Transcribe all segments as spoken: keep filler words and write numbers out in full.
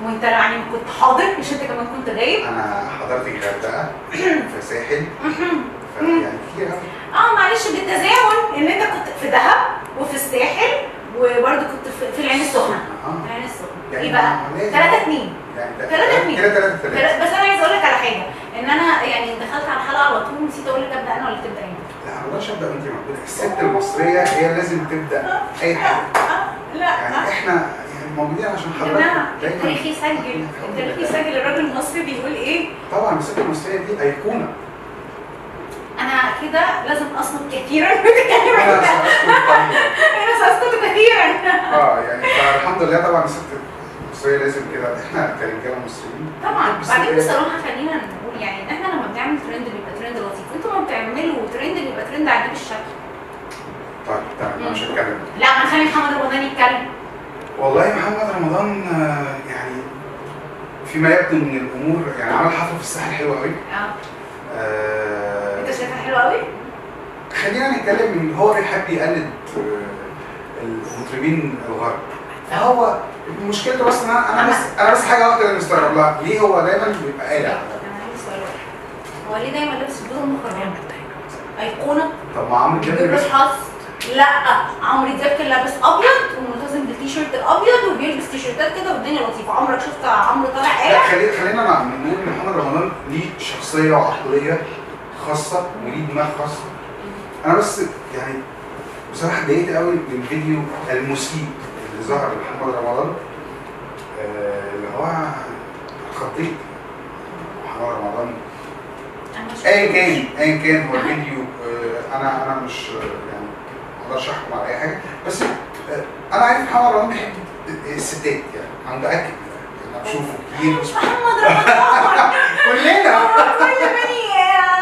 وانت يعني كنت حاضر مش انت كمان كنت غايب؟ انا حضرت الغردقه في ساحل يعني كتير قوي. اه معلش بالتزامن ان انت كنت في دهب وفي الساحل وبرده كنت في العين السخنه. اه العين السخنه. يعني ايه بقى؟ ثلاثة اتنين. يعني ثلاثة اتنين. كده ثلاثة ثلاثة. بس انا عايزه اقول لك على حاجه ان انا يعني دخلت على الحلقه على طول نسيت اقول لك ابدا انا ولا تبدا انت؟ لا ما اقدرش ابدا وانت موجوده، الست المصريه هي لازم تبدا اي حاجه. لا يعني احنا يعني موجودين عشان حضرتك. التاريخ يسجل، التاريخ يسجل الراجل المصري بيقول ايه؟ طبعا الست المصريه دي ايقونه. انا كده لازم اصمت كثيرا بتتكلم عن انا ساسكت قليلا. انا ساسكت كثيرا. اه يعني فالحمد لله طبعا الست المصريه لازم كده، احنا كرجاله مصريين طبعا. بعدين بصراحه خلينا نقول يعني احنا لما بنعمل ترند بيبقى ترند لطيف، انتوا لما بتعملوا ترند بيبقى ترند عجيب الشكل. طيب تمام انا مش هتكلم. لا ما نخلي محمد رمضان يتكلم. والله محمد رمضان يعني فيما يبدو من الامور يعني عمل حفله في الساحل حلوه قوي. اه آه انت شايفها حلوه قوي؟ خلينا نتكلم ان هو بيحب يقلد المطربين الغرب، فهو مشكلته بس ان انا بس انا بس حاجه واحده اللي مستغرب لها، ليه هو دايما بيبقى قالع؟ انا عندي سؤال واحد، هو ليه دايما لابس بدون مخرجات؟ ايقونه؟ طب ما عمرو دياب بيلبس حظ؟ لا عمرو دياب كان لابس ابيض وملتزم بالتيشيرت الابيض وبيلبس تيشيرتات كده والدنيا لطيفه، عمرك شفت عمرو طالع قالع؟ لا خلينا خلينا نقول ان محمد رمضان ليه شخصيه وعقليه خاصه وليه دماغ خاصه. انا بس يعني بصراحه اتضايقت قوي من الفيديو المسيء اللي ظهر لمحمد رمضان آه اللي هو خطيط محمد رمضان ايا كان ايا كان هو الفيديو آه انا انا مش يعني ما اقدرش احكم على اي حاجه، بس آه انا عارف محمد رمضان بيحب الستات يعني انا متاكد انا بشوفه كتير. مش محمد رمضان كلنا كل بني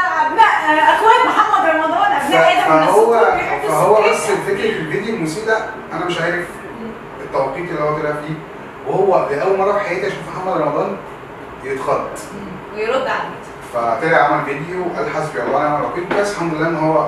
ابناء اخوات محمد رمضان ابناء ادم فهو فهو بس فكره الفيديو المسيء ده انا مش عارف التوقيت اللي هو طلع فيه، وهو لاول مره في حياتي اشوف محمد رمضان يتخض ويرد على فطلع عمل فيديو وقال حسبي الله ونعم الوكيل. بس الحمد لله ان هو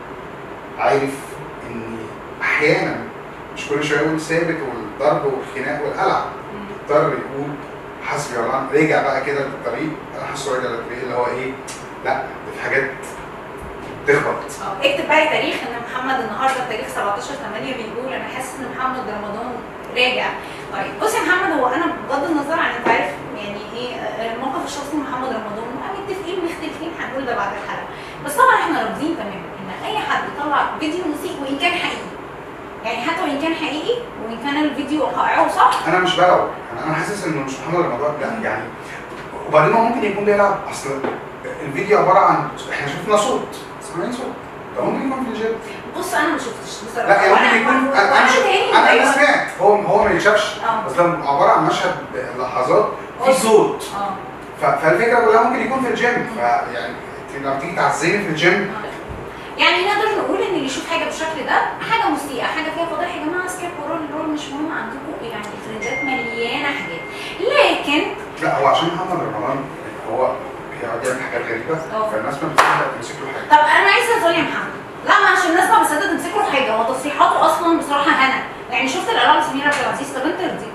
عارف ان احيانا مش كل شويه يقول ثابت والضرب والخناق والقلع، اضطر يقول حسبي الله. رجع بقى كده للطريق، انا حاسه رجع للطريق اللي هو ايه، لا ده في حاجات تخبط. اه اكتب بقى تاريخ ان محمد النهارده التاريخ سبعتاشر ثمانية بيقول انا حاسس ان محمد رمضان راجع. طيب بص يا محمد، هو انا بغض النظر عن انت عارف يعني ايه الموقف الشخصي محمد رمضان متفقين مختلفين هنقول ده بعد الحلقه، بس طبعا احنا راضيين تماما ان اي حد يطلع فيديو مسيء وان كان حقيقي، يعني حتى وان كان حقيقي وان كان الفيديو وقائعه صح. انا مش بلعب، انا حاسس انه مش محمد رمضان لا يعني. وبعدين هو ممكن يكون بيلعب، اصل الفيديو عباره عن احنا شفنا صوت سامعين صوت، ده ممكن يكون في الجيم. بص انا ما شفتش بصراحه. لا يعني ممكن يكون انا انا انا سمعت هو هو ما يتشافش، بس ده عباره عن مشهد لحظات في صوت. اه فالفكره كلها ممكن يكون في الجيم، فيعني لما تيجي تعزيني في الجيم يعني نقدر نقول ان اللي يشوف حاجه بالشكل ده حاجه مسيئه، حاجه فيها فضايح. يا جماعه سكيب ورول رول مش مهم عندكم، يعني الترندات مليانه حاجات، لكن لا هو عشان محمد رمضان هو بيقعد يعمل حاجات غريبه فالناس ما بتصدق تمسك له حاجه. طب انا عايزه اسال يا محمد، لا ما عشان الناس ما بتصدق تمسك له حاجه، هو تصريحاته اصلا بصراحه هنا يعني شفت الاعلان لسمير عبد العزيز، طب انت يرضيك؟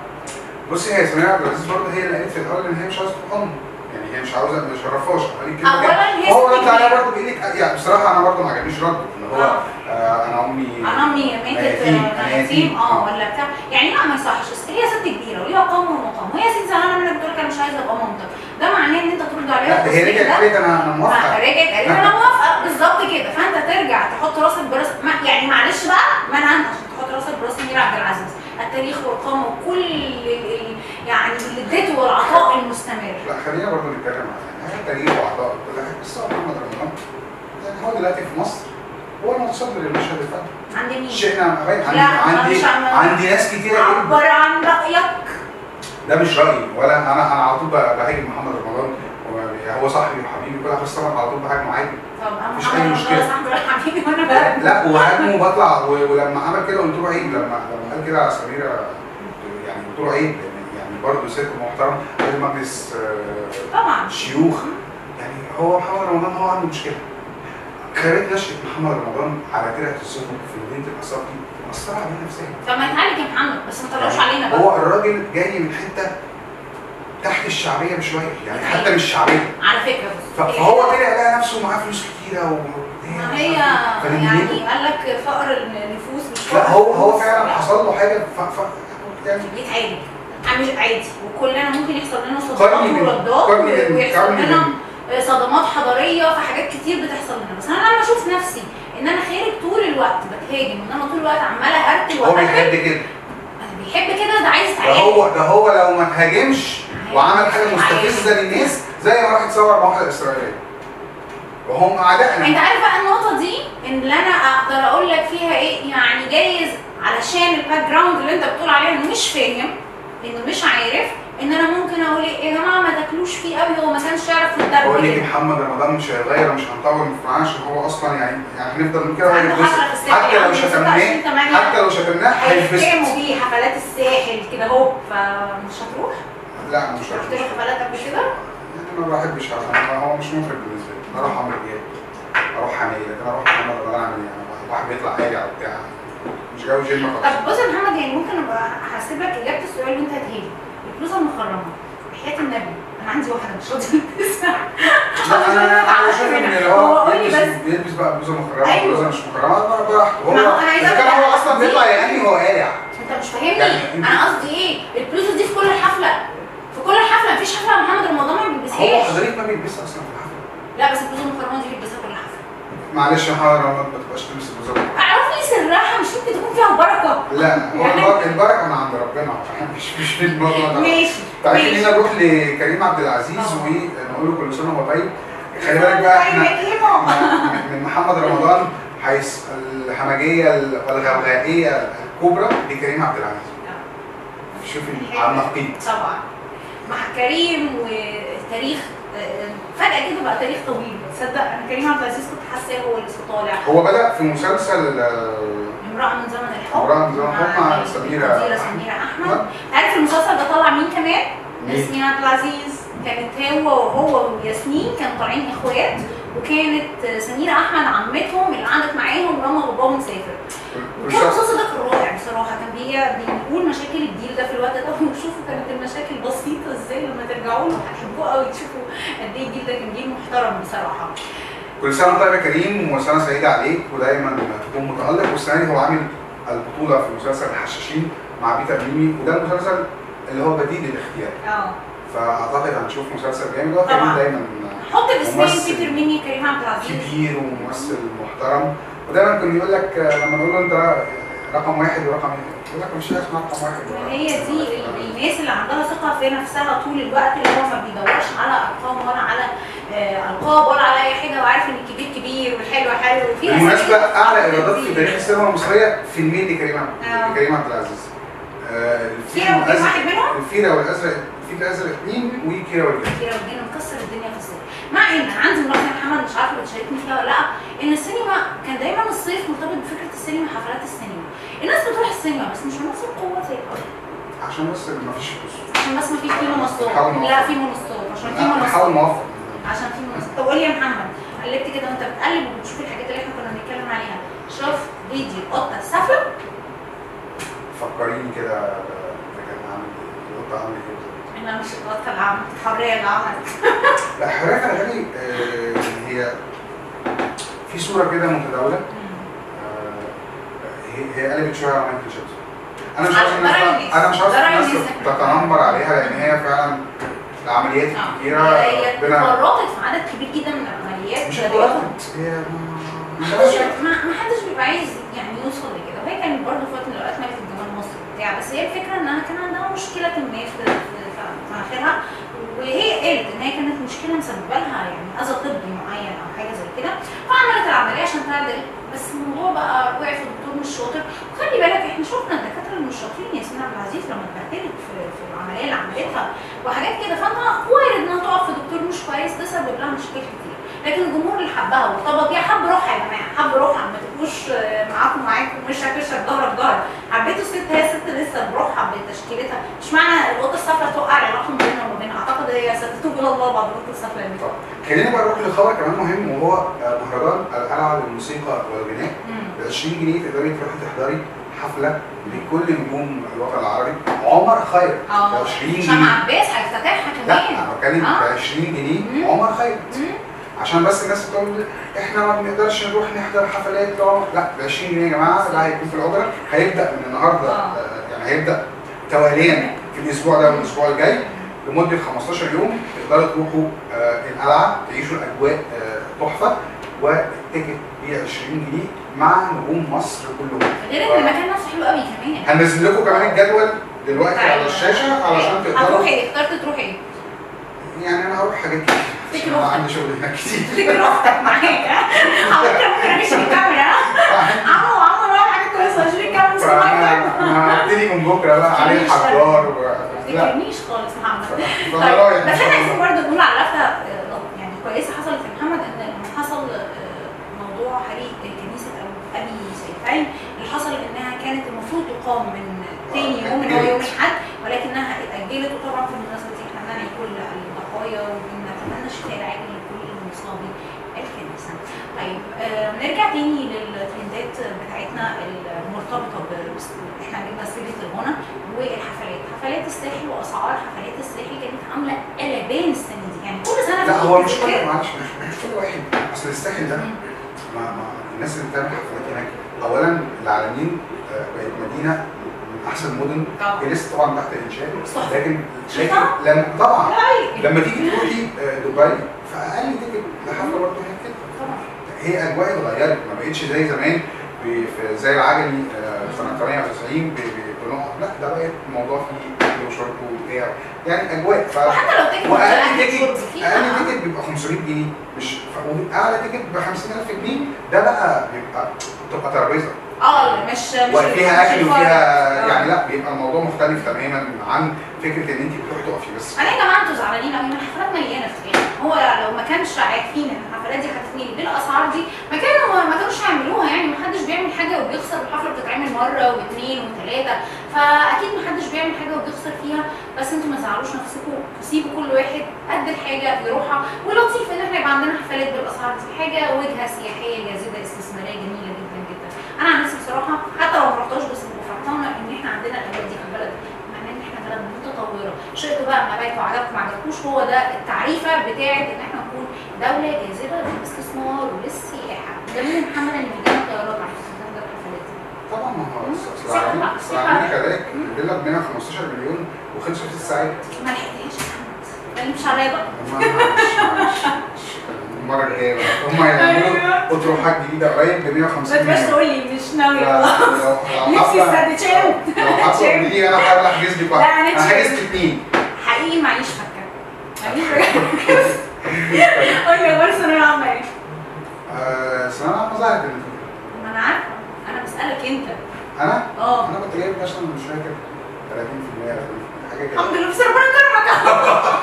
بصي هي سمير عبد العزيز برضه هي اللي قالت في الاول ان هي مش عاوزه تقوم، يعني هي مش عاوزه ما يشرفهاش. اولا هي هو رد عليها برضه بايدك، يعني بصراحه انا برضه ما عجبنيش رده ان هو آه. آه انا امي انا امي ماتت يتيم اه ولا بتاع، يعني لا ما يصحش. هي ست كبيره وليها قوم ومقام، وهي ست زعلانه منك بتقول لك انا مش عايزه ابقى مامتك، ده معناه ان انت ترد عليها. لا هي رجعت قالت انا انا موافقه، رجعت قالت انا موافقه بالظبط كده، فانت ترجع تحط راسك براس يعني معلش بقى منعا عشان تحط راسك براس سمير عبد العزيز، التاريخ والقامه وكل ال يعني اللي اديته والعطاء المستمر. لا خلينا برضه نتكلم عن يعني التاريخ وعطاء كل حاجه، بس هو محمد رمضان يعني هو دلوقتي في مصر هو المتصدر للمشهد الفني. عند مين؟ شئنا ام ابينا. عندي عندي, عندي ناس كتيره جدا. عبر عن رايك. ده مش رايي ولا انا انا على طول بهاجم محمد رمضان، هو صاحبي وحبيبي وكل حاجه، بس طبعا على طول بهاجمه عادي. طب مفيش اي مشكله. صاحبي وحبيبي وانا بهاجمه. لا وهاجمه وبطلع، ولما عمل كده قلت له عيب، لما لما قال كده على سميره يعني قلت له عيب، يعني برضه ست محترم راجل مجلس طبعا شيوخ، يعني هو محمد رمضان هو عنده مشكله. خليت نشأة محمد رمضان على ترعه السفن في مدينه الاثار دي مأثره عليه نفسيا. طب ما يتعالج يا محمد، بس ما تطلعوش علينا بقى. هو الراجل جاي من حته تحت الشعبيه بشويه يعني، حتى مش شعبيه على فكره. فهو طلع لقى نفسه معاه فلوس كتيره و ما هي يعني قال لك فقر النفوس مش لا هو هو فعلا حصل له حاجه ف ف يعني يتعالج عامل عادي، وكلنا ممكن يحصل لنا صدمات وردات ويحصل لنا صدمات حضاريه في حاجات كتير بتحصل لنا، بس انا لما اشوف نفسي ان انا خارج طول الوقت بتهاجم، ان انا طول الوقت عماله هرتل هو بيحب كده بيحب كده ده عايز يتعالج. ده هو ده هو لو ما تهاجمش وعمل حاجه مستفزه للناس زي ما راح يتصور مع واحده اسرائيليه وهم اعدائنا. انت عارف بقى النقطه دي اللي انا اقدر اقول لك فيها ايه؟ يعني جايز علشان الباك جراوند اللي انت بتقول عليها انه مش فاهم، انه مش عارف، ان انا ممكن اقول ايه يا جماعه ما تاكلوش فيه قوي، هو ما كانش يعرف يتدرب. هو اللي محمد رمضان مش هيغير، مش هنطول معاه عشان هو اصلا يعني يعني هنفضل نقول كده هيتبسط حتى لو شتمناه، حتى لو شتمناه هيتبسط. هيتكلموا بيه حفلات الساحل كده اهو، فمش هتروح؟ لا مش هروح. رحت له حفلات قبل كده؟ يعني ما بحبش، هو مش مفرق بالنسبه لي. اروح عمرو دياب، اروح حماية، لكن اروح محمد رمضان اعمل ايه؟ يعني واحد بيطلع عالي او بتاع، مش جاي جيم خالص. طب بص يا محمد، يعني ممكن ابقى احسب لك اجابه السؤال وانت هتهاجم. البلوزه المخرمه بحياه النبي، انا عندي واحده مش راضيه تلبسها. لا انا انا شايف ان اللي هو يلبس بيلبس بقى بلوزه مخرمه بلوزه مش مخرمه براحته. هو اذا كان هو اصلا بيطلع يغني هو قالع. انت مش فاهمني؟ انا قصدي ايه؟ البلوزه دي في كل حفله، في كل حفله، مفيش حفله محمد رمضان ما بيلبسهاش. هو حضرتك ما بيلبسها اصلا في الحفله. لا بس البلوزه المخرمه دي بيلبسها كل حفله. معلش يا محمد رمضان ما تبقاش تلبس البلوزه. اعرف لي سرها، مش ممكن تكون فيها بركه. لا هو البركه من عند ربنا، مش مش في الموضوع ده. ماشي طيب خلينا نروح لكريم عبد العزيز ونقول له كل سنه وهو طيب. خلي بالك بقى احنا من محمد رمضان حيث الهمجيه والغوغائيه الكبرى لكريم عبد العزيز. شوفي على النقيض. طبعا مع كريم وتاريخ فجأة كده بقى تاريخ طويل. تصدق انا كريم عبد العزيز كنت حاساه هو اللي طالع. هو بدأ في مسلسل امرأة من زمن الحب، امرأة من زمن الحب مع سميرة سميرة أحمد. عارف المسلسل ده طلع مين كمان؟ ياسمين عبد العزيز. كانت هو وهو وياسمين كانوا طالعين اخوات، وكانت سميرة أحمد عمتهم اللي قعدت معاهم لما باباهم سافر. وكان المسلسل ده كان رائع بصراحة، كان بيقول مشاكل الجيل ده في الوقت ده، وشوفوا كانت المشاكل بسيطة ازاي، لما ترجعوا له هتحبوه قوي، تشوفوا قد ايه الجيل ده كان جيل محترم بصراحة. كل سنة طيب يا كريم وسنة سعيدة عليك، ودايما تكون متألق. والسنة دي هو عامل البطولة في مسلسل الحشاشين مع بيتر ميمي، وده المسلسل اللي هو بديل للاختيار. اه فأعتقد هنشوف مسلسل جامد. هو كريم دايما حط الاسمين بيتر ميمي كريم عبد العزيز كبير وممثل محترم، ودايما كان يقول لك لما نقول له انت رقم واحد ورقم اثنين يقول لك مش اسمها رقم واحد. هي دي الناس اللي عندها ثقه في نفسها طول الوقت، اللي هو ما بيدورش على ارقام ولا على القاب ولا على اي حاجه، وعارف ان الكبير كبير والحلو حلو. وفي بالمناسبه اعلى ايرادات في تاريخ السينما المصريه فيلمين لكريم عبد كريم عبد العزيز. كيرة والجن واحد منهم؟ الفيرة والازرق، الفيل الازرق اثنين وكيرة والجن. كيرة والجن مكسر الدنيا في السينما. مع ان عندي ملاحظه يا محمد، مش عارفه بتشاركني فيها ولا لا، ان السينما كان دايما الصيف مرتبط بفكره السينما، حفلات السينما. الناس بتروح السينما بس مش بنفس القوه زي الاول. عشان بس ما فيش فلوس. عشان بس ما فيش في منصات. لا في منصات، عشان في منصات. بنحاول نوفر. عشان في منصات. طب قول لي يا محمد، قلبت كده وانت بتقلب وبتشوف الحاجات اللي احنا كنا بنتكلم عليها، شفت فيديو قطه السفله؟ فكريني كده كان عامل ايه؟ القطه عامله ايه؟ انا مش القطه اللي عملت، الحريه اللي عملت. لا حريه كان غالي. آه هي في صوره كده متداوله. آه هي هي قلبت شويه على مايكل جاكسون. انا مش عارف الناس انا مش عارف الناس تتنمر عليها، لان هي فعلا العمليات الكتيره هي اتورطت في عدد كبير جدا من العمليات. مش اتورطت، هي ما حدش بيبقى عايز يعني يوصل لكده، وهي كانت برضه في وقت من الاوقات ملكه جمال مصر وبتاع، بس هي الفكره انها كان عندها مشكله ما في مناخيرها، وهي قالت ان هي كانت مشكله مسببه لها يعني اذى طبي معين او حاجه زي كده، فعملت العمليه عشان تعدل. بس الموضوع بقى وقع في الدكتور مش شاطر. وخلي بالك احنا شفنا الدكاتره اللي مش شاطرين، ياسمين عبد العزيز لما اتبهدلت في, في العمليه اللي عملتها وحاجات كده، فانها وارد انها تقف في دكتور مش كويس، ده سبب لها مشاكل كتير. لكن الجمهور اللي حبها وارتبط بيها حب روحها يا جماعه، حب روحها، ما تبقوش معاكم معاكم مش هكشف ظهرك ظهر. حبيتوا الست، هي ست لسه بروحها بتشكيلتها، مش معنى القطه الصفراء توقع العلاقه بيننا وما بينها، اعتقد هي ستتوب الى الله بعد القطه الصفراء اللي فاتت. خلينا بقى نروح لخبر كمان مهم، وهو مهرجان القلعه للموسيقى والغناء. ب عشرين جنيه تقدري تروحي تحضري حفله لكل نجوم الوطن العربي. عمر خيرت ب عشرين جنيه. هشام عباس هيفتتحها كمان. لا انا بتكلم ب عشرين جنيه عمر خيرت. عشان بس الناس بتقول احنا ما بنقدرش نروح نحضر حفلات لعمر، لا ب عشرين جنيه يا جماعه، ده هيكون في الأوبرا، هيبدا من النهارده آه. يعني هيبدا تواليا في الاسبوع ده والاسبوع الجاي لمده خمستاشر يوم. تقدروا تروحوا آه القلعه تعيشوا الاجواء آه تحفه، والتيكت ب عشرين جنيه مع نجوم مصر كلهم. غير ان المكان نفسه حلو قوي كمان. هنزل لكم كمان الجدول دلوقتي على الشاشه علشان تقدروا. هتروح ايه؟ اخترت تروح ايه؟ يعني انا هروح حاجات كتير عشان عندي شغل هناك كتير. تفتكر اختك معاك ها؟ على فكره ممكن امشي الكاميرا. عمو عمو راح حاجه كويسه اشيل الكاميرا. انا هبتدي من بكره بقى علي الحجار. ما تفتكرنيش خالص محمد. طيب بس احنا عايزين برضه نقول على لفته يعني كويسه حصلت في محمد، ان لما حصل موضوع حريق كنيسه ابي سيفين اللي حصل انها كانت المفروض تقام من تاني يوم اللي هو يوم الاحد، ولكنها اتاجلت. وطبعا في المناسبه دي احنا بنعمل كل الضحايا وبنتمنى الشفاء العاجل لكل المصابي الكنيسه. طيب آه نرجع تاني للترندات بتاعتنا المرتبطه ب احنا جبنا سيره الغنى والحفلات. حفلات الساحل واسعار حفلات الساحل كانت عامله قلبان السنه دي، يعني كل سنه. لا هو مش كل معلش مش كل واحد، اصل الساحل ده ما ما الناس اللي بتعمل حفلات هناك اولا العالمين بقت مدينه من احسن المدن، هي لسه طبعا تحت الانشاء، لكن لكن لما طبعا لما تيجي تروحي دبي فاقل تيكت لحفله برضه هناك كده. هي اجواء اتغيرت، ما بقتش زي زمان زي العجمي سنه ثمانية وتسعين بنقط، لا ده بقت الموضوع فيه اكل وشرب وبتاع يعني اجواء. ف وحتى لو تيكت واقل تيكت اقل تيكت بيبقى خمسمية جنيه، مش اعلى تيكت ب خمسين ألف جنيه، ده بقى بيبقى بتبقى ترابيزه اه مش مش وفيها اكل وفيها يعني لا بيبقى الموضوع مختلف تماما عن فكره ان انت بتروحي تقفي بس. انا يا جماعه انتوا زعلانين قوي من الحفلات مليانه في الآخر. هو لو ما كانش عارفين ان الحفلات دي هتتنقل بالاسعار دي ما كانوا ما كانوش هيعملوها، يعني ما حدش بيعمل حاجه وبيخسر. الحفله بتتعمل مره واثنين وثلاثه، فاكيد ما حدش بيعمل حاجه وبيخسر فيها. بس انتوا ما تزعلوش نفسكم، سيبوا كل واحد قد الحاجه بيروحها. ولطيف ان احنا يبقى عندنا حفلات بالاسعار دي، حاجه وجهه سياحيه جاذبه استثماريه جميله جدا جدا. انا عن نفسي بصراحه حتى لو ما رحتهاش بس ببقى فرحانه ان احنا عندنا الاجواء دي في البلد، معناه ان احنا بلد متطوره. شئتوا بقى ما بقيتوا عجبكم ما عجبكوش، هو ده التعريفه بتاعت ان احنا نكون دوله جاذبه للاستثمار وللسياحه. جميل محمد ان بيجينا طيارات على استخدام ده الحفلات دي. طبعا ما هو اصل العالمين كذلك الفيلا ب مية وخمستاشر مليون وخلصوا في ست ساعات. ما لحقتهاش يا محمد، ما مش عليا بقى. المره الجايه بقى هم هيعملوا اطروحات جديده قريب ب مية وخمسين مليون. ما تبقاش تقول لي مش ناوي والله. نفسي السندوتشات. لو حصل دي انا هحاول احجز لك واحد. انا حجزت اثنين. حقيقي معيش فكه. معيش فكه. قول لي اخبار الثانويه العامه ايه؟ آه الثانويه العامه ظهرت. ما انا عارفه، انا بسالك انت. انا؟ اه انا كنت جايب مثلا مش فاكر ثلاثين في المية حاجه كده. الحمد لله بس ربنا كرمك.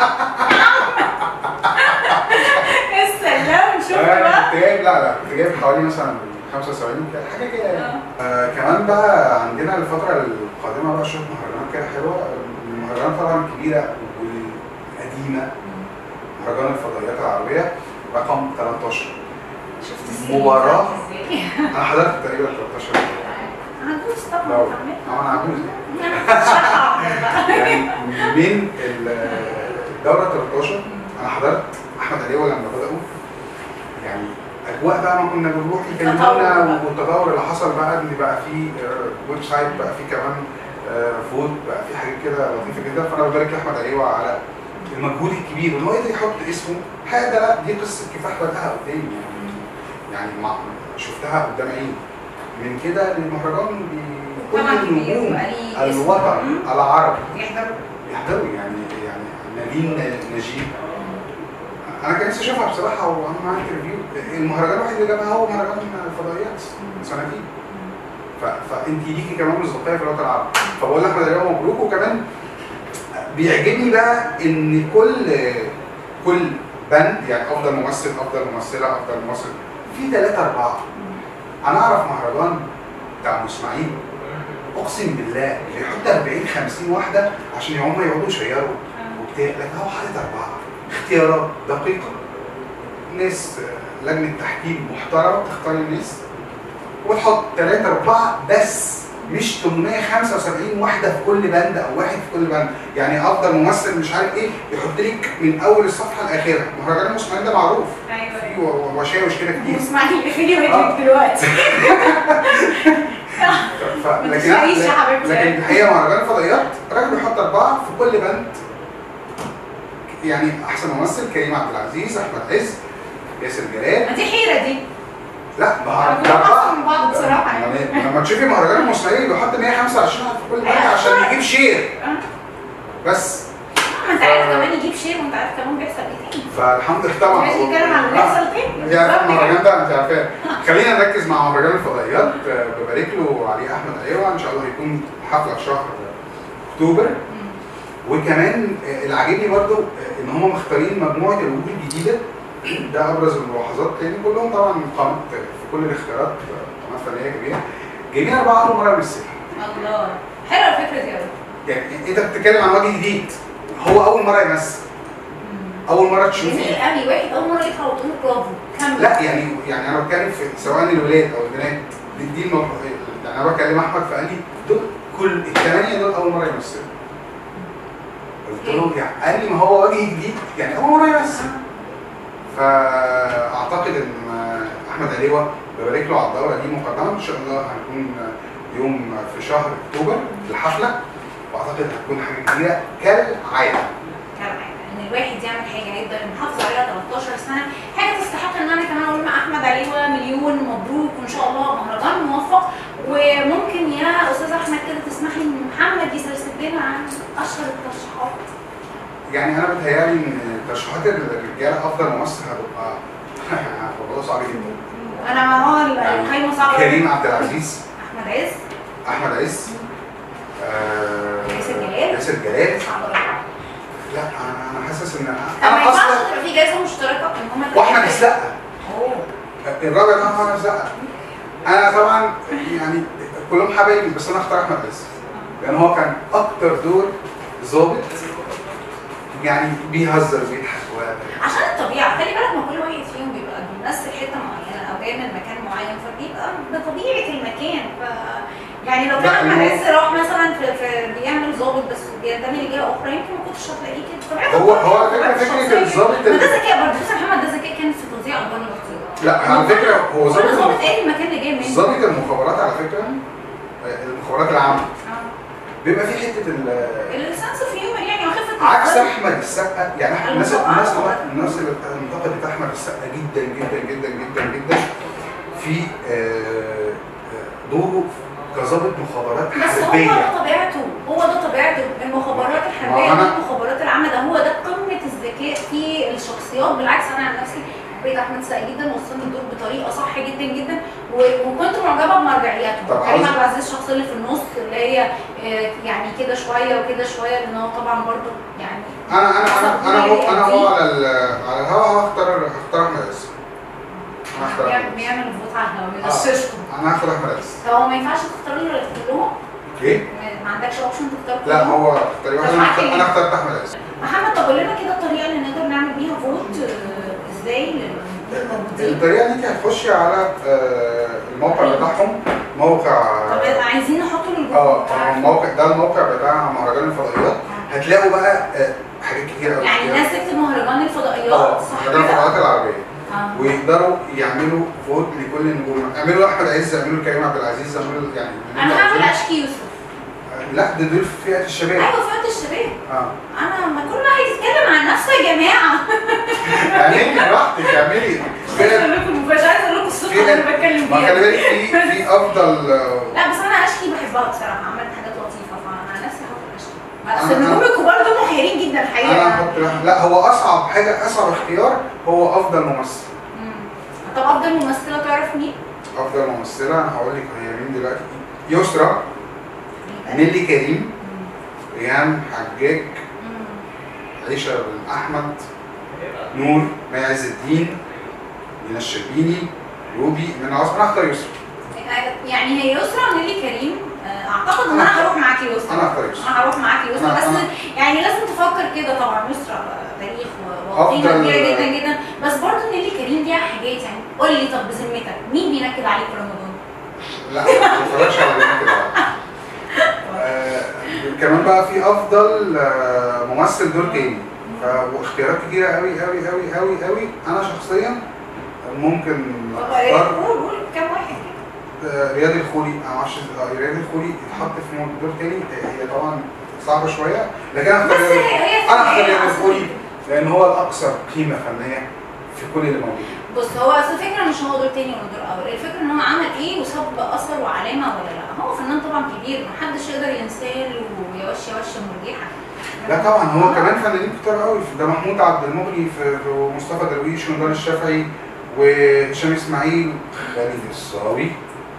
السلام شفت بقى؟ كنت جايب لا لا كنت جايب حوالي مثلا خمسة وسبعين كده حاجه كده يعني. آه كمان بقى عندنا الفتره القادمه بقى شويه مهرجانات كده حلوه. المهرجانات طبعا الكبيره والقديمه مهرجان الفضائيات العربيه رقم تلتاشر. شفت مباراه انا حضرت تقريبا تلتاشر. هندوس طبعا. اه انا هندوس يعني من الدوره تلتاشر انا حضرت احمد عليوه لما بداوا، يعني اجواء بقى ما كنا بنروح يكلمونا والتطور اللي حصل بقى ان بقى في ويب سايت، بقى في كمان فوت، بقى في حاجات كده لطيفه جدا. فانا ببارك لاحمد عليوه على المجهود الكبير وان هو قدر يحط اسمه حاجه. لا دي قصه كفاح بدأها قدامي يعني يعني شفتها قدام عيني. من كده للمهرجان كل النجوم الوطن العربي يحضروا يحضروا يعني يعني نادين نجيب انا كان نفسي اشوفها بصراحه وانا معايا انترفيو. المهرجان الوحيد اللي جابها هو مهرجان الفضائيات سنتين. فانت ليكي كمان مصداقيه في الوطن العربي. فبقول لاحمد عليوه مبروك. وكمان بيعجبني بقى ان كل كل بند يعني افضل ممثل افضل ممثله افضل ممثل في ثلاثه اربعه. انا اعرف مهرجان بتاع اسماعيل اقسم بالله بيحط أربعين خمسين واحده عشان هم يقعدوا يشيروا وبتاع، لكن هو حاطط اربعه. اختيارات دقيقه، ناس لجنه تحكيم محترمه تختار الناس وتحط ثلاثه اربعه بس مش ثمانمائة وخمسة وسبعين واحده في كل بند او واحد في كل بند. يعني افضل ممثل مش عارف ايه يحط لك من اول الصفحه لاخرها. مهرجان الموسيقى ده معروف. ايوه في وشاوش كده كتير. اسمعني الفيديو هيجيلك دلوقتي. ف... لكن لكن الحقيقه مهرجان الفضائيات الراجل بيحط اربعه في كل بند. يعني احسن ممثل كريم عبد العزيز، احمد عز، ياسر جلال. ما دي حيره دي. لا ما هو من بعض بصراحه يعني لما تشوفي مهرجان الموسيقى بيحط مائة وخمسة وعشرين في كل بند عشان يجيب شير. بس ما انت عارف كمان يجيب شير وانت عارف كمان بيحصل ايه تاني. فالحمد لله طبعا. مش بيتكلم عن اللي بيحصل تاني. انت عارف المهرجان ده انت عارفاه. خلينا نركز مع مهرجان الفضائيات. ببارك له عليه احمد ايوه ان شاء الله يكون حفله في شهر اكتوبر. وكمان اللي عاجبني برده ان هم مختارين مجموعه الوجوه الجديده. ده ابرز الملاحظات، لان كلهم طبعا قامت في كل الاختيارات قامات فنيه كبيره. جايبين اربعه اول مره يمثلوا. الله حلوه الفكره دي قوي. يعني انت بتتكلم عن وجه جديد، هو اول مره يمثل. اول مره تشوفي. جميل قوي، واحد اول مره يطلع وتقول برافو كمل. لا يعني يعني انا بتكلم في سواء الولاد او البنات دي, دي الموضوع. يعني انا بكلم احمد فقال لي دول كل الثمانيه دول اول مره يمثلوا. قلت له يعني قال لي ما هو وجه جديد يعني اول مره يمثل. فاعتقد ان احمد عليوه ببارك له على الدوره دي مقدما. ان شاء الله هنكون يوم في شهر اكتوبر الحفله، واعتقد هتكون حاجه كبيره كالعاده. كالعاده ان الواحد يعمل حاجه هيفضل محافظ عليها تلتاشر سنه، حاجه تستحق ان انا كمان اقول مع احمد عليوه مليون مبروك وان شاء الله مهرجان موفق. وممكن يا استاذ احمد كده تسمحي ان محمد يسرسل لنا عن اشهر الترشيحات. يعني انا بتهيألي ان ترشيحات الرجاله افضل ممثل هتبقى هتبقى صعبه جدا. انا ما هو القايمه صعبه. كريم عبد العزيز، احمد عز، احمد عز، آه ياسر جلال، ياسر جلال. لا انا انا حاسس ان انا انا اصلا تبقى في جائزه مشتركه ان هم واحمد السقا. اوه الرابع ده احمد السقا. انا طبعا يعني كلهم حبايبي بس انا اختار احمد عز لان هو كان اكتر دور ظابط يعني بيهزر وبيضحك. عشان الطبيعه خلي بالك ما كل واحد فيهم بيبقى بيمثل حته معينه او جاي من مكان معين فبيبقى بطبيعه المكان. ف يعني لو كان احمد عز راح مثلا في, في بيعمل ظابط بس بينتمي لجهه اخرى يمكن ما كنتش هتلاقيه كده. هو هو فكره فكره الظابط ده ذكاء برضه. بص محمد ده ذكاء كان في توزيع ادوار المخطوط. لا على فكره هو ظابط كل ظابط ايه المكان اللي جاي منه. ظابط المخابرات على فكره المخابرات العامه بيبقى في حته السنس اوف هيومر يعني وخفه عكس احمد السقا. يعني الناس الناس الناس اللي انتقدت احمد السقا جدا جدا جدا جدا جدا في دوره كظابط مخابرات حربيه. بس هو ده طبيعته، هو ده طبيعته. المخابرات الحربيه دي المخابرات العامه ده هو ده قمه الذكاء في الشخصيات. بالعكس انا عن نفسي حبيت احمد السقا جدا ووصلني الدور بطريقه صح جدا جدا وكنت معجبه بمرجعياته. كريم عبد العزيز الشخصيه اللي في النص اللي هي يعني كده شويه وكده شويه لان هو طبعا برضه يعني انا انا انا انا هو انا هو على على الهوا هختار هختار احمد عز. بيعمل فوت على الهوا بيغششكم. انا هاخد احمد عز. طب هو ما ينفعش تختاروا ولا تختاروهم؟ ايه؟ ما عندكش اوبشن تختار؟ لا هو اختاري واحد. انا اخترت احمد عز. محمد طب قول لنا كده الطريقه اللي نقدر نعمل بيها فوت ازاي للموجودين؟ الطريقه ان انت هتخشي على الموقع بتاعهم. موقع طب عايزين نحطه للجروب. اه الموقع ده الموقع بتاع مهرجان الفضائيات. هتلاقوا بقى حاجات كتير قوي. يعني الناس تكتب مهرجان الفضائيات صح كده؟ مهرجان الفضائيات العربيه. آه. ويقدروا يعملوا فوت لكل النجوم. اعملوا احمد عز، اعملوا كريم عبد العزيز، اعملوا يعني انا هعمل اشكي يوسف. لا ده دول في فئه الشباب. ايوه فئه الشباب. اه انا ما كل واحد يتكلم عن نفسه يا جماعه. اعملي براحتك اعملي. مش عايزه اقول لكم مش عايزه اقول لكم الصوت اللي انا بتكلم بيها. ما خلي بالك في في افضل. لا بس انا اشكي بحبها بصراحه، عملت حاجات لطيفه فانا عن نفسي هاخد اشكي. بس النجوم الكبار دول محيرين جدا الحقيقه. انا هحط لا هو اصعب حاجه اصعب اختيار هو افضل ممثل. طب افضل ممثله تعرف مين؟ افضل ممثله انا هقول لك هي مين دلوقتي. يسرا، نيلي كريم، ريهام حجاج، عيشه بن احمد، نور، مي عز الدين، دينا الشربيني، روبي. من عاصم انا هختار يسرا. يعني هي يسرا ونيلي كريم. اعتقد ان انا هروح معاكي يسرا. انا هختار يسرا. انا هروح معاكي يسرا بس أنا يعني لازم تفكر كده طبعا. يسرا تاريخ وقيمه كبيره جدا جدا بس برضه نيلي كريم ليها حاجات. يعني قول لي طب بذمتك مين بينكد عليك في رمضان؟ لا ما بتفرجش على بينكد عليك. كمان بقى في افضل آه، ممثل دور تاني، واختيارات كتيره قوي قوي قوي قوي قوي. انا شخصيا ممكن اختار قول قول كام واحد كده. رياض الخولي، انا ما اعرفش رياض الخولي يتحط في دور تاني، هي طبعا صعبه شويه، لكن انا اختار انا اختار رياض الخولي لان هو الاكثر قيمه فنيه في كل اللي موجود. بص هو اصل الفكره مش هو دور تاني ولا دور اول، الفكره ان هو عمل ايه وساب اثر وعلامه ولا لا. هو فنان طبعا كبير محدش يقدر ينساه له ويوش يوش مرجحه. لا طبعا هو كمان فنانين كتير قوي، ده محمود عبد المغني في مصطفى درويش ونضال الشافعي وهشام اسماعيل خالد الصاوي.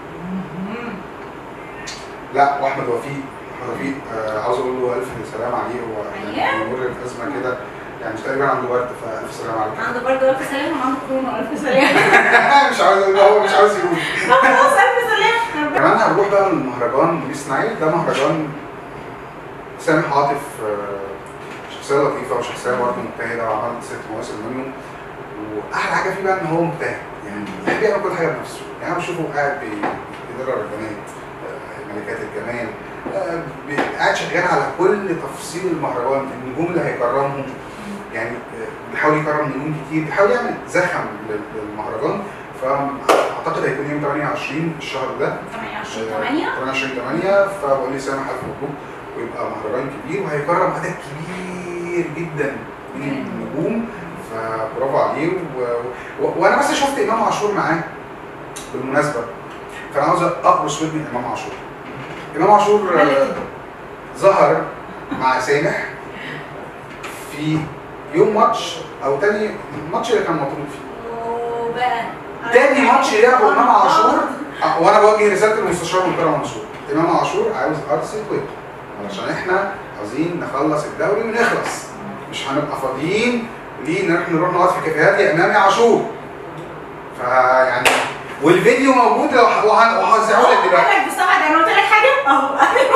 لا واحمد وفيق، احمد وفيق آه عاوز اقول له الف سلام عليه، هو يعني بيمر بازمه كده يعني تقريبا عنده برد، فالف سلام عليك. عنده برد الف سلام وعنده كورونا الف سلام. مش عاوز اقول، هو مش عاوز يقول. خلاص الف سلام. كمان هنروح بقى للمهرجان ميس نايل، ده مهرجان سامح عاطف شخصيه لطيفه وشخصيه برضه مجتهده وعملت ست مواسم منه، واحلى حاجه فيه بقى ان هو مجتهد يعني بيحب يعمل كل حاجه بنفسه. يعني انا بشوفه قاعد بيدرب البنات ملكات الجمال، قاعد شغال على كل تفصيل المهرجان، النجوم اللي هيكرمهم يعني بيحاول يكرم نجوم كتير، بيحاول يعمل زخم للمهرجان. فاعتقد هيكون يوم ثمانية وعشرين الشهر ده ثمانية وعشرين ثمانية ثمانية وعشرين ثمانية، فبقول لي سامح الف مبروك، ويبقى مهرجان كبير وهيكرم عدد كبير جدا من النجوم، فبرافو عليه. و... و... وانا بس شفت امام عاشور معاه بالمناسبه، فانا عاوز اقرص ودني امام عاشور. امام عاشور ظهر مع سامح في يوم ماتش او تاني ماتش اللي كان مطرود فيه. اوه بقى تاني ماتش لعبه امام عاشور، وانا بوجه رساله المستشار مكرم منصور، امام عاشور عاوز قرصه ودن علشان احنا عاوزين نخلص الدوري ونخلص، مش هنبقى فاضيين ليه نروح نروح نقعد في كافيهات يا امام يا عاشور. فيعني والفيديو موجود وهوزعه لك دلوقتي. انا بصراحه انا قلت لك حاجه اهو.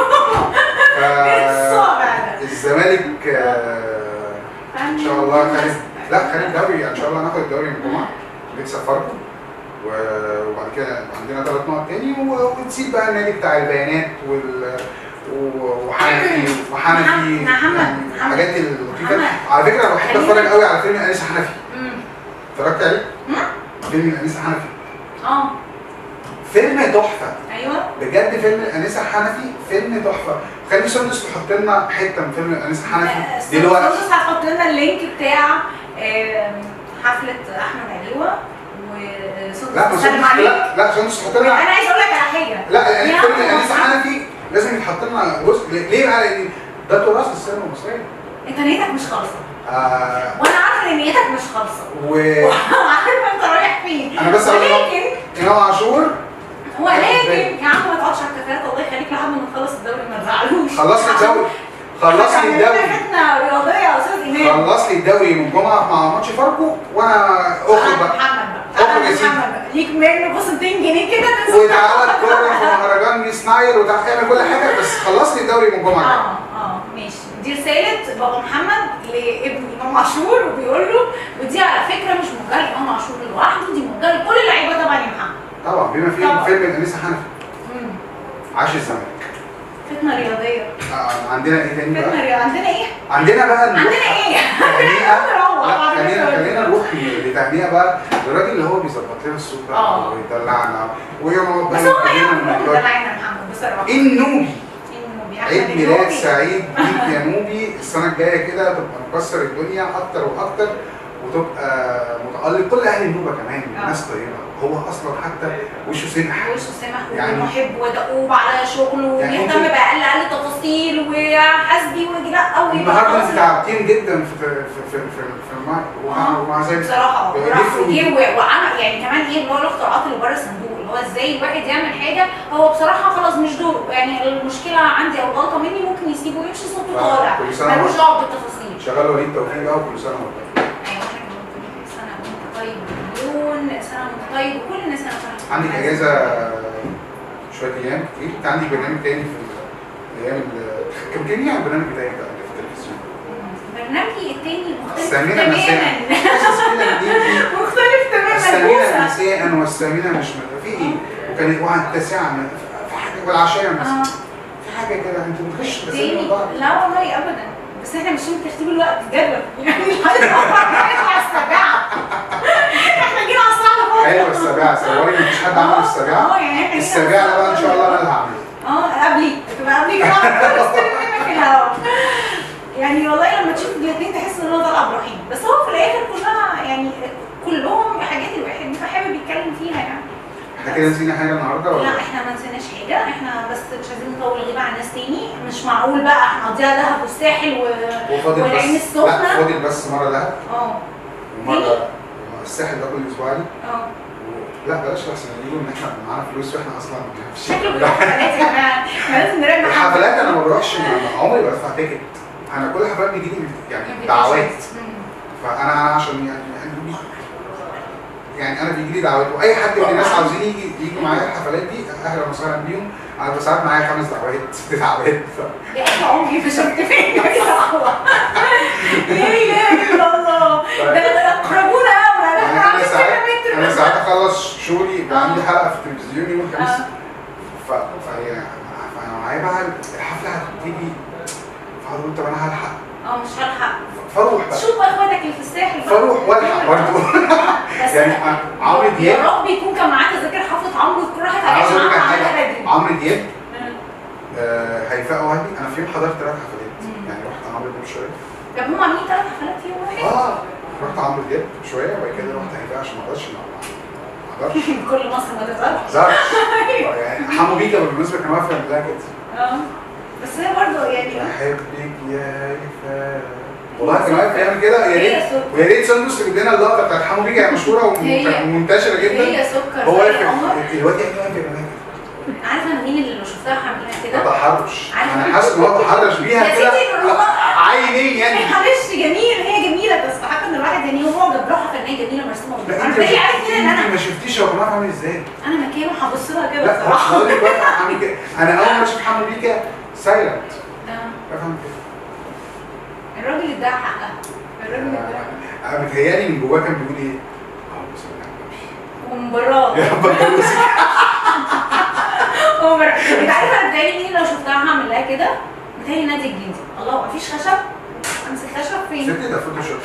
الزمالك ان شاء الله خد، لا خد الدوري ان شاء الله، هناخد الدوري من الجمعه نكسب فاركو، وبعد كده عندنا ثلاث نقط تاني، ونسيب بقى النادي بتاع البيانات وال وحنفي وحنفي يعني الحاجات اللطيفه. على فكره انا بحب اتفرج قوي على فيلم انسه حنفي. اتفرجت عليه؟ فيلم انسه حنفي. اه فيلم تحفه. ايوه بجد فيلم الانسه حنفي فيلم تحفه. خلي سندس تحط لنا حته من فيلم الانسه حنفي دلوقتي. سندس هتحط لنا اللينك بتاع حفله احمد عليوه وسندس. لا سندس لا لا سندس تحط لنا. انا عايز اقول لك على حاجه، لا فيلم الانسه حنفي لازم يتحط لنا جزء. ليه بقى؟ لان ده تراث السينما المصريه. انت نيتك مش خالصه. آه وانا عارفه ان نيتك مش خالصه. و وعارفه انت رايح فين. انا بس ولكن امام عاشور ولكن يا عم ما تقعدش على الكافيهات، الله يخليك لحد ما نخلص الدوري ما تزعلوش. خلص لي الدوري، خلص لي الدوري. احنا رياضيه يا استاذ ايمان. خلص لي الدوري من الجمعه مع ماتش فاركو وانا اخرج بقى. محمد بقى اخرج يا سيدي. محمد بقى ليك منه بص مئتين جنيه كده وتعالى اتكرم في مهرجان ميس نايل وتعالى اعمل كل حاجه، بس خلص لي الدوري من الجمعه. اه اه ماشي. دي رساله بابا محمد لابن امام عاشور، وبيقول له، ودي على فكره مش موجهه امام عاشور لوحده، دي موجهه لكل اللعيبه طبعا يا محمد. طبعا بما فيهم فيلم الانسه حنفي. امم عاش الزمالك. فتنه رياضيه. آه عندنا ايه تاني بقى؟ فتنه رياضيه. عندنا ايه؟ عندنا بقى عندنا ايه؟ لا خلينا خلينا نروح لتهنئه بقى للراجل اللي هو بيظبط لنا الصوت بقى ويدلعنا ويقعد بس هو هيبقى دلعنا محمد بصراحه. النوبي. النوبي عيد ميلاد سعيد ليك يا نوبي، السنه الجايه كده تبقى مكسر الدنيا اكتر واكتر، وتبقى متألق. كل اهل النوبه كمان ناس طيبه، هو اصلا حتى وشه سمح، وشه سمح ومحب ودؤوب على شغله وبيهتم باقل اقل تفاصيل وحاسبي ولا قوي. النهارده انت تعبتين جدا في في في في, في الماء ومع ذلك بصراحه وعمل يعني كمان ايه اللي هو الاختراعات اللي بره الصندوق، اللي هو ازاي الواحد يعمل حاجه هو بصراحه خلاص مش دوره، يعني المشكله عندي او غلطه مني ممكن يسيبه ويمشي صوته طالع ملوش دعوه بالتفاصيل. شغال وليد توفيق بقى وكل سنه وانت طيب. ايوه كل سنه وانت طيب مليون سنه وانت طيب وكل الناس انا طيب. عندك اجازه شويه ايام كتير، انت عندك برنامج تاني في الايام كان كان يعني البرنامج بتاعك بقى في التلفزيون. برنامجي التاني مختلف السمينة مساء مختلف تماما. السمينة مساء والسمينة مش في ايه؟ وكانت واحد تاسعة والعشاء مثلا. في حاجه كده انت بتخش تاني تسلمي من بعض. لا والله ابدا، بس احنا ماشيين بترتيب الوقت جدول يعني على السابعه احنا جينا على الساعه فاضيه. ايوه السابعه، صوري مفيش حد عمل السابعه. اه يعني احنا السابعه ده بقى ان شاء الله انا اللي هعمله. اه قبلي تبقى قبلي كده في الهوا. يعني والله لما تشوف الاثنين تحس ان هو طالع ابراهيم، بس هو في الاخر كلها يعني كلهم حاجات الواحد بيبقى حابب يتكلم فيها يعني. احنا كده نسينا حاجه النهارده ولا؟ لا احنا ما نسيناش حاجه، احنا بس مش عايزين نطول الغيبه على الناس تاني، مش معقول بقى هنقضيها دهب والساحل و... وفاضل والعين بس السخنه. لا فاضل بس مره دهب اه ومره الساحل ده كل اسبوع دي. اه لا بلاش احسن يقولوا ان احنا معانا فلوس واحنا اصلا مفيش. شكله بيروح حفلات يا جماعه، احنا لازم نراجع الحفلات انا ما بروحش، ما- عمري ما بدفع تيكت. انا كل الحفلات بيجي لي يعني دعوات، فانا انا عشان يعني يعني يعني انا بيجي لي دعوات، واي حد من الناس عاوزين يجي يجوا معايا الحفلات دي اهلا وسهلا بيهم. انا ساعات معايا خمس دعوات ست دعوات. يا اخي عمري ما شفت فين لا اله الا الله، ده اقربونا قوي. يعني انا ساعات انا ساعات اخلص شغلي يبقى عندي حلقه في التلفزيون يوم الخميس، ف فهي فانا معايا بقى الحفله هتيجي، فقلت طب انا هلحق. اه مش هلحق، فاروح بقى شوف بقى اخواتك اللي في الساحل فاروح والحق برضه. يعني عمرو دياب، يا رب يكون كان معاك تذاكر حفله عمرو تكون راحت عليها. عاوز اقول لك حاجه، عمرو دياب آه هيفاء وهبي، انا في يوم حضرت ثلاث حفلات، يعني رحت عمرو دياب شويه. طب هم عاملين ثلاث حفلات في يوم واحد؟ اه رحت عمرو دياب شويه وبعد كده رحت هيفاء عشان ما اقدرش ما اقدرش كل مصر ما تقدرش. ما اقدرش يعني حمو بيكا بالمناسبه كان واقف يعمل لها كده. اه بس هي برضه يعني بحبك يا هيفاء، والله كان واقف يعمل كده. يا ريت ويا ريت ساندوس تجيب لنا اللقطه بتاعت حمو بيكا، هي مشهوره ومنتشره جدا. هي سكر هو واقف القمر. الواد يعني واقف يعمل كده. عارفه انا مين اللي شفتها عاملينها كده؟ ما تحرش، انا حاسس ان هو تحرش بيها كده. عينين يعني معلش جميل، هي جميله بس حتى ان الواحد يعني هو معجب بروحها فنيه جميله مرسومه. لا انا انت زي عارف كده ان انت انا ما شفتيش هو كان واقف عامل ازاي؟ انا مكانه هبص لها كده لا بصراحه. هقول لك واقف عامل كده. انا اول ما اشوف حمو بيكا سايلنت اه واقف عامل كده. الراجل اداها حقها، الراجل اداها. انا متهيألي من جواه كان بيقول ايه؟ اه بسم الله الرحمن ومن براه يا رب اتجوزك. هو برا. انت عارفه انا بتهيألي مين لو شفتها هعمل لها كده؟ بتهيألي نادي الجندي. الله مفيش خشب؟ امسك خشب فين؟ ستي ده فوتوشوب.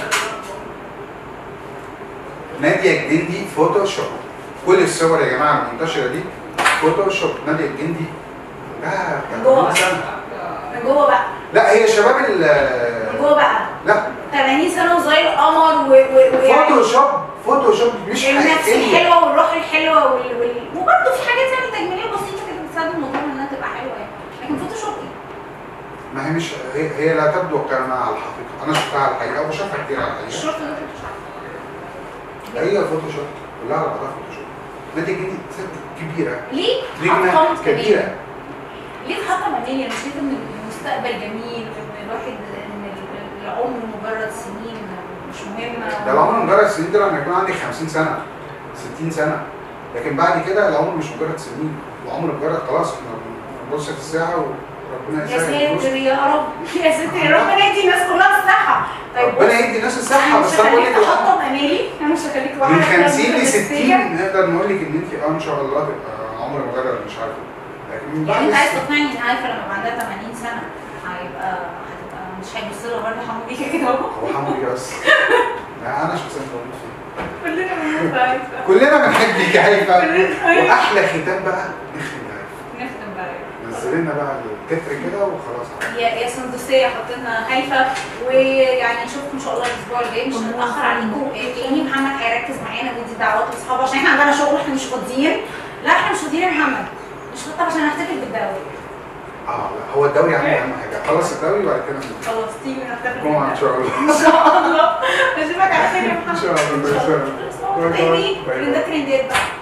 نادية الجندي فوتوشوب. كل الصور يا جماعه المنتشره دي فوتوشوب. نادية الجندي لا من جوه بقى. من جوه بقى. لا هي شباب ال من جوه بقى. لا ثمانين سنه وزي القمر و و فوتوشوب. فوتوشوب مش النفس الحلوه والروح الحلوه وال وال وبرده في حاجات يعني تجميليه بسيطه كده بتساعد الموضوع انها تبقى حلوه يعني، لكن فوتوشوب ايه؟ ما هي مش هي, هي لا تبدو كما على الحقيقه. انا شفتها على الحقيقه وبشوفها كتير على الحقيقه. الشورت ده فوتوشوب. هي فوتوشوب كلها على بعضها فوتوشوب. نادية الجندي ست كبيره ليه؟ نجمه كبيره. ليه تحطم اماني؟ انا شايفه ان المستقبل جميل، ان الواحد ان العمر مجرد سنين مش مهمه. ده العمر مجرد سنين ده لما يكون عندي خمسين سنه ستين سنه، لكن بعد كده العمر مش مجرد سنين، العمر مجرد خلاص احنا بنبص في الساعه وربنا يسهل. يا ساتر يا رب يا ساتر يا رب، ربنا يدي الناس كلها الصحه. طيب ربنا يدي الناس الصحه. انا مش بس انا بقول لك هخليك تحطم امالي، انا مش هخليك واحده من خمسين ل ستين نقدر نقول لك ان انت اه ان شاء الله تبقى عمر مجرد مش عارف ايه، لكن من يعني انت بعد عايز تقنعني ان عارفه لما يبقى عندها ثمانين سنه هيبقى هتبقى مش هيبص لها برضه حمو بيكا كده اهو. هو حمو بيكا بس. لا انا شخصيا بموت فيه. كلنا بنموت في هيفا. كلنا بنحب بيكا هيفا. واحلى ختام بقى نختم بهيفا. نختم بقى. نزل لنا بقى التتر كده وخلاص. يا يا سندوسيه حط لنا هيفا، ويعني نشوفكم ان شاء الله الاسبوع الجاي، مش هنتاخر عليكم. تلاقيني محمد هيركز معانا ويدي دعوات لاصحابه عشان احنا عندنا شغل، احنا مش فاضيين. لا احنا مش فاضيين يا محمد، مش فاضيين عشان نحتفل بالدوري. اه لا هو الدوري عندي اهم حاجه. خلص الدوري وبعد كده خلاص تيجي نحتفل جمعه ان شاء الله. ان شاء الله. اشوفك على خير يا محمد. ان شاء الله. طيب ايه؟ ترندات ترندات بقى.